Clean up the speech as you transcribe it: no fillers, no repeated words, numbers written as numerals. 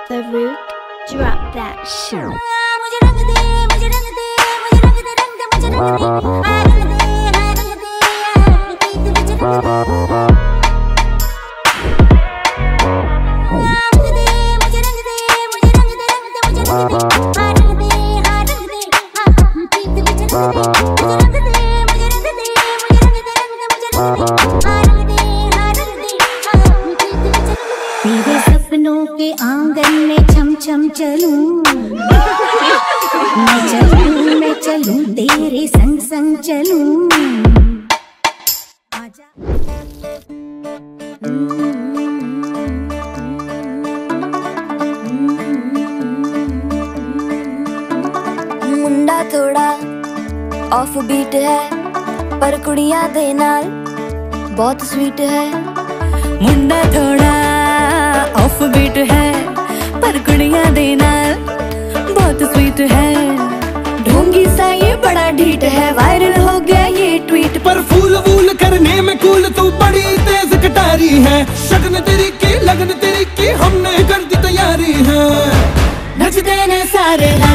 The Root, drop that shit. तेरे सपनों के आंगन में छम छम चलूं, मैं चलूं तेरे संग संग चलूं। आजा मुंडा थोड़ा ऑफ बीट है पर कुड़ियां दे नाल बहुत स्वीट है। मुंडा थोड़ा ऑफ बीट है पर कुड़ियां दे नाल बहुत स्वीट है। ढोंगी सा ये बड़ा ढीठ है, वायरल हो गया ये ट्वीट पर फूल वूल करने में कूल तू बड़ी तेज कटारी है। शगन तेरी की लगन तेरी की हमने कर दी तैयारी है। नचते ने सारे